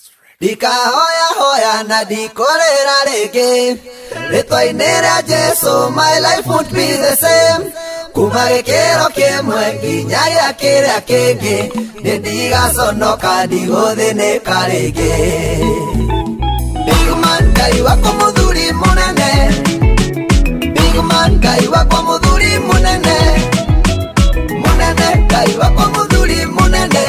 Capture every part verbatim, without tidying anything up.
Dika hoya hoya na dikorera rege. Retoinera Jesu, my life won't be the same. Kumage kero kemwe ginyaya kera kege. Nediga sonoka digo dene karege. Big man kai wako mudhuri munene. Big man kai wako mudhuri munene. Munene kai wako mudhuri munene.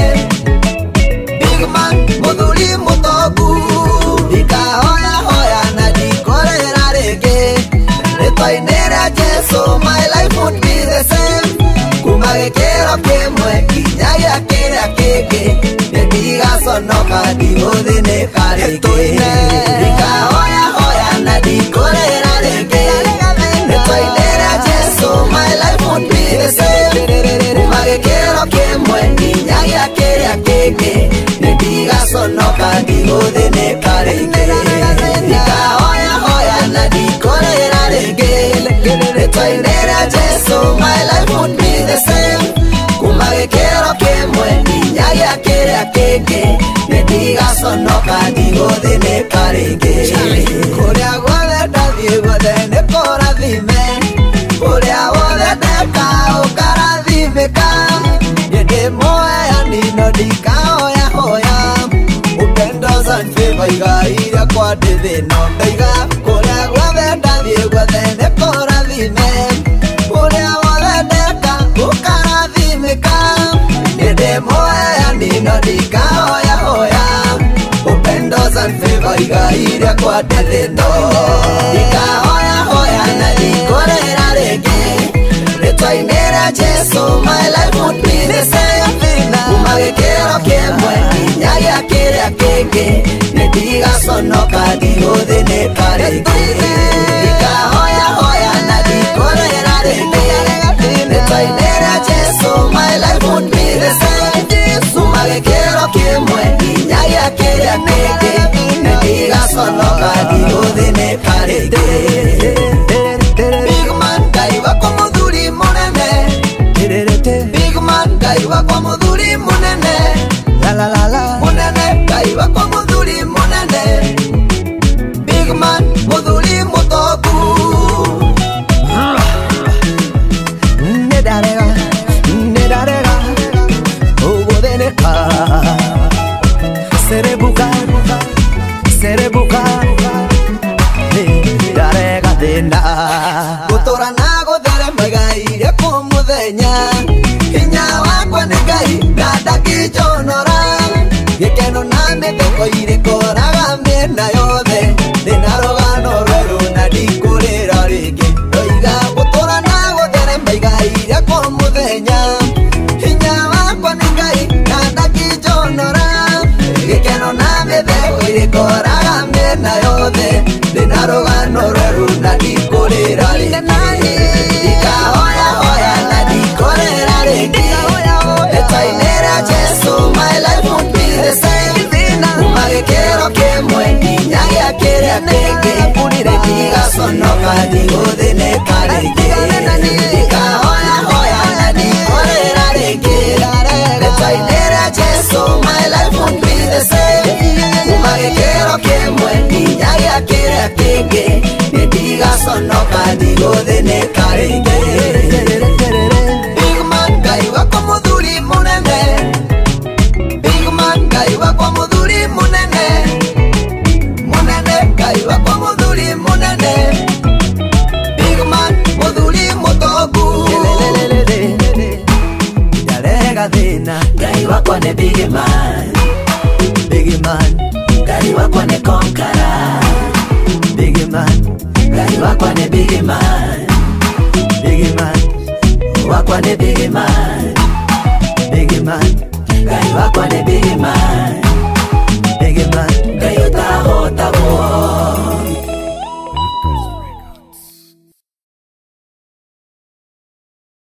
Big man mudhuri mutogu. Dika hoya hoya na dikorera rege. Retoinera Jesu, my life won't be the same. Kumage kero kemwe kinyaya kera kege. Nediga sonoka digo dene karege. Dika hoya hoya na dikorera rege. Retoinera Jesu, my life won't be the same. Kumage kero kemwe kinyaya kera kege. Nediga sonoka digo dene karege. Dika hoya hoya na dikorera rege. Retoinera Jesu, my life won't be the same. Kumage kero kemwe kinyaya kera kege. Nediga sonoka digo dene karege. Korea wale dadie wadene kora dime. Korea wale deka ukara dime ka. Yede moe anino dika hoya hoya. Upendo zanfe vaiga ira kwa dede no daiga. Korea wale dadie wadene kora dime. Korea wale deka ukara dime ka. Yede moe anino dika hoya hoya. Upendo zanfe vaiga ira kwa dede no. Dika hoya hoya na dikorera rege. Retoinera Jesu, my life won't be the same. Kumage kero kemwe kinyaya kera kege. Nediga sonoka digo dene karege. Dika hoya hoya na dikorera rege. Retoinera Jesu, my life won't be the same. Kumage kero kemwe kinyaya kera kege. Nediga sonoka digo dene karege. Big man kai wako mudhuri munene. Big man kai wako mudhuri munene. La la la la. Munene kai wako mudhuri munene. Big man mudhuri mutoku. Nedarega, nedarega. Ogo deneka. Serebuka, serebuka. Nedarega dena. Gotora nago dere magaire kumudenya. Hinya wakwa negai nada kichonora. Gekeno name teko ire koraga mena yode. Denaroga norero na dikorera rege. Oiga gotora nago dere magaire kumudenya. Hinya wakwa negai nada kichonora. Gekeno name teko ire koraga mena yode. Denaroga norero na dikorera rege. Dika hoya hoya na dikorera rege. Retoinera Jesu, my life won't be the same. Kumage kero kemwe kinyaya kera kege. Nediga sonoka digo dene karege. Dika hoya hoya na dikorera rege. Retoinera Jesu, my life won't be the same. Kumage kero kemwe kinyaya kera kege. Nediga sonoka digo dene karege. Big man kai wako mudhuri munene. Big man kai wako mudhuri munene. Munene kai wako mudhuri munene. Big man mudhuri mutogu. Darega dena kai wako ne big man. Big man kai wako ne konkara. Big man kai wako ne big man. Big man wakwa ne big man. Big man kai wakwa ne big man.